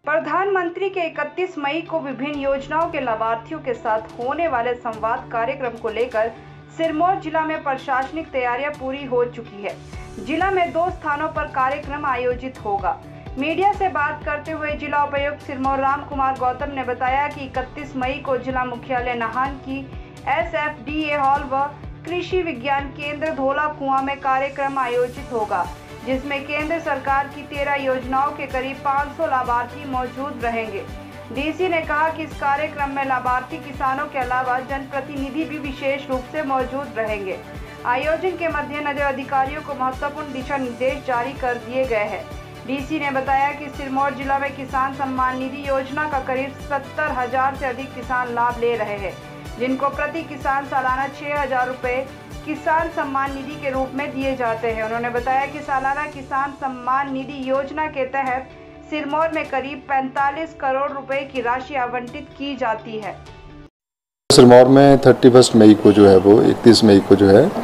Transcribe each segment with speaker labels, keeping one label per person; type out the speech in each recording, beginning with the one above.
Speaker 1: प्रधानमंत्री के 31 मई को विभिन्न योजनाओं के लाभार्थियों के साथ होने वाले संवाद कार्यक्रम को लेकर सिरमौर जिला में प्रशासनिक तैयारियां पूरी हो चुकी है। जिला में 2 स्थानों पर कार्यक्रम आयोजित होगा। मीडिया से बात करते हुए जिला उपायुक्त सिरमौर राम कुमार गौतम ने बताया कि 31 मई को जिला मुख्यालय नाहन की SFDA हॉल व कृषि विज्ञान केंद्र धोला कुआं में कार्यक्रम आयोजित होगा, जिसमें केंद्र सरकार की 13 योजनाओं के करीब 500 लाभार्थी मौजूद रहेंगे। डीसी ने कहा कि इस कार्यक्रम में लाभार्थी किसानों के अलावा जनप्रतिनिधि भी विशेष रूप से मौजूद रहेंगे। आयोजन के मद्देनजर अधिकारियों को महत्वपूर्ण दिशा निर्देश जारी कर दिए गए हैं। डीसी ने बताया कि सिरमौर जिला में किसान सम्मान निधि योजना का करीब 70,000 से अधिक किसान लाभ ले रहे हैं, जिनको प्रति किसान सालाना 6,000 रुपये किसान सम्मान निधि के रूप में दिए जाते हैं। उन्होंने बताया कि सालाना किसान सम्मान निधि योजना के तहत सिरमौर में करीब 45 करोड़ रुपए की राशि आवंटित की जाती है।
Speaker 2: सिरमौर में 31 मई को जो है वो 31 मई को जो है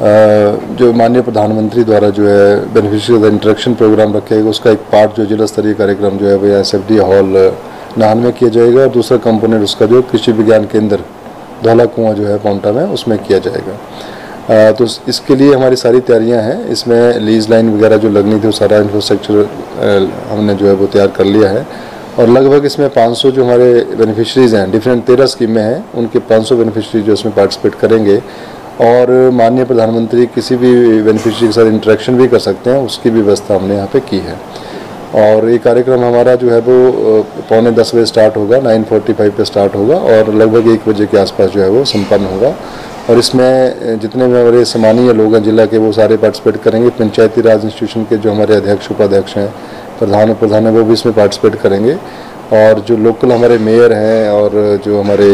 Speaker 2: जो माननीय प्रधानमंत्री द्वारा जो है बेनिफिशियरी इंटरेक्शन प्रोग्राम रखेगा, उसका एक पार्ट जो जिला स्तरीय कार्यक्रम जो है वो SFDA हॉल नाहन में किया जाएगा और दूसरा कंपोनेंट उसका जो कृषि विज्ञान केंद्र धौला कुआं जो है पाउंटा में उसमें किया जाएगा। तो इसके लिए हमारी सारी तैयारियां हैं। इसमें लीज लाइन वगैरह जो लगनी थी वो सारा इंफ्रास्ट्रक्चर हमने जो है वो तैयार कर लिया है और लगभग इसमें 500 जो हमारे बेनिफिशरीज हैं, डिफरेंट 13 स्कीमें हैं, उनके 500 बेनिफिशरी जो इसमें पार्टिसिपेट करेंगे और माननीय प्रधानमंत्री किसी भी बेनिफिशरी के साथ इंटरेक्शन भी कर सकते हैं, उसकी भी व्यवस्था हमने यहाँ पे की है। और ये कार्यक्रम हमारा जो है वो 9:45 बजे स्टार्ट होगा, 9:45 पे स्टार्ट होगा और लगभग 1 बजे के आसपास जो है वो संपन्न होगा। और इसमें जितने भी हमारे सम्मानीय लोग हैं जिला के वो सारे पार्टिसिपेट करेंगे। पंचायती राज इंस्टीट्यूशन के जो हमारे अध्यक्ष उपाध्यक्ष हैं, प्रधान है, वो भी इसमें पार्टिसिपेट करेंगे और जो लोकल हमारे मेयर हैं और जो हमारे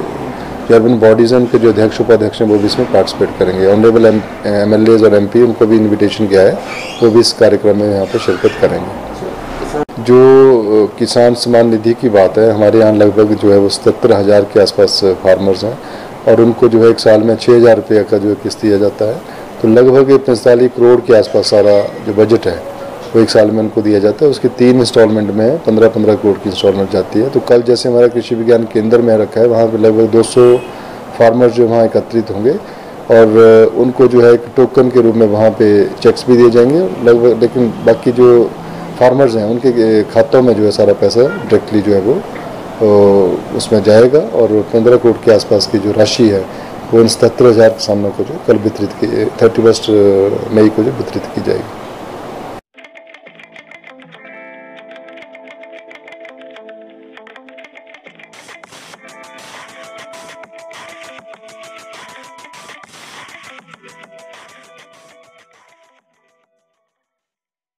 Speaker 2: अर्बन बॉडीज़ हैं उनके जो अध्यक्ष उपाध्यक्ष हैं वो भी इसमें पार्टिसिपेट करेंगे। ऑनरेबल MLAs और MP उनको भी इन्विटेशन किया है, वो भी इस कार्यक्रम में यहाँ पर शिरकत करेंगे। जो किसान सम्मान निधि की बात है, हमारे यहाँ लगभग जो है वो 77,000 के आसपास फार्मर्स हैं और उनको जो है 1 साल में 6,000 रुपये का जो है किस्त दिया जाता है। तो लगभग 45 करोड़ के आसपास सारा जो बजट है वो 1 साल में उनको दिया जाता है। उसकी 3 इंस्टॉलमेंट में 15-15 करोड़ की इंस्टॉलमेंट जाती है। तो कल जैसे हमारा कृषि विज्ञान केंद्र में रखा है, वहाँ पे लगभग 200 फार्मर्स जो वहाँ एकत्रित होंगे और उनको जो है एक टोकन के रूप में वहाँ पे चेक्स भी दिए जाएंगे लगभग। लेकिन बाकी जो फार्मर्स हैं उनके खातों में जो है सारा पैसा डायरेक्टली जो है वो उसमें जाएगा और 15 करोड़ के आसपास की जो राशि है वो इन 77,000 किसानों को जो कल वितरित की 31 मई को जो वितरित की जाएगी।